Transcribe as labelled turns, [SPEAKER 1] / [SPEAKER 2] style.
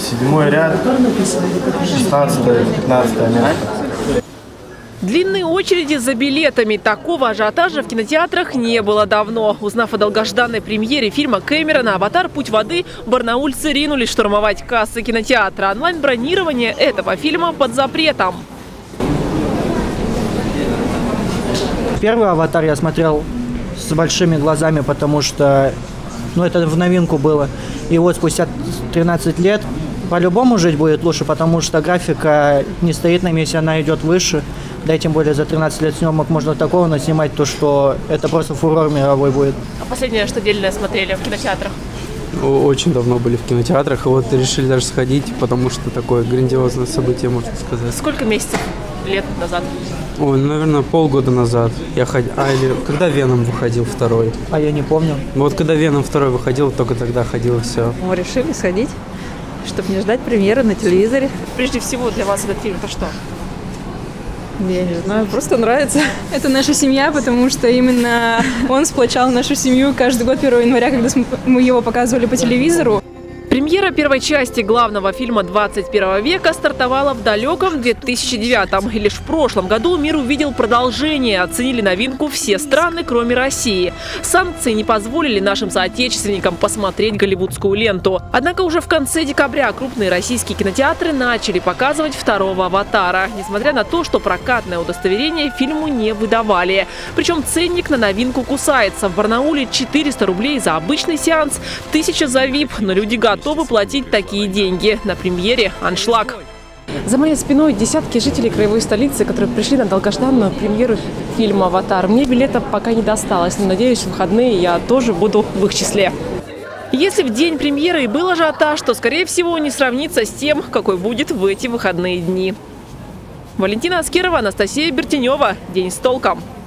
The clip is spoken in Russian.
[SPEAKER 1] 7-й ряд, 16-15 место.
[SPEAKER 2] Длинные очереди за билетами. Такого ажиотажа в кинотеатрах не было давно. Узнав о долгожданной премьере фильма Кэмерона «Аватар. Путь воды», барнаульцы ринулись штурмовать кассы кинотеатра. Онлайн-бронирование этого фильма под запретом.
[SPEAKER 3] Первый «Аватар» я смотрел с большими глазами, потому что это в новинку было. И вот спустя 13 лет по-любому жить будет лучше, потому что графика не стоит на месте, она идет выше. Да и тем более за 13 лет съемок можно такого наснимать, то что это просто фурор мировой будет.
[SPEAKER 2] А последнее, что дельное смотрели в кинотеатрах?
[SPEAKER 4] Очень давно были в кинотеатрах, и вот решили даже сходить, потому что такое грандиозное событие, можно сказать.
[SPEAKER 2] Сколько месяцев, лет назад?
[SPEAKER 4] Ой, наверное, полгода назад я ходил. Или когда «Веном» выходил второй.
[SPEAKER 3] А я не помню.
[SPEAKER 4] Вот когда «Веном» второй выходил, только тогда ходил и все.
[SPEAKER 5] Мы решили сходить, чтобы не ждать премьеры на телевизоре.
[SPEAKER 2] Прежде всего для вас этот фильм это что?
[SPEAKER 5] Я не знаю, просто нравится. Это наша семья, потому что именно он сплочал нашу семью каждый год 1 января, когда мы его показывали по телевизору.
[SPEAKER 2] Премьера первой части главного фильма 21 века стартовала в далеком 2009-м. И лишь в прошлом году мир увидел продолжение. Оценили новинку все страны, кроме России. Санкции не позволили нашим соотечественникам посмотреть голливудскую ленту. Однако уже в конце декабря крупные российские кинотеатры начали показывать второго «Аватара». Несмотря на то, что прокатное удостоверение фильму не выдавали. Причем ценник на новинку кусается. В Барнауле 400 рублей за обычный сеанс, 1000 за VIP. Но люди готовы платить такие деньги. На премьере аншлаг.
[SPEAKER 6] За моей спиной десятки жителей краевой столицы, которые пришли на долгожданную премьеру фильма «Аватар». Мне билета пока не досталось, но надеюсь, в выходные я тоже буду в их числе.
[SPEAKER 2] Если в день премьеры и был ажиотаж, то, скорее всего, не сравнится с тем, какой будет в эти выходные дни. Валентина Аскерова, Анастасия Бертенева. День с толком.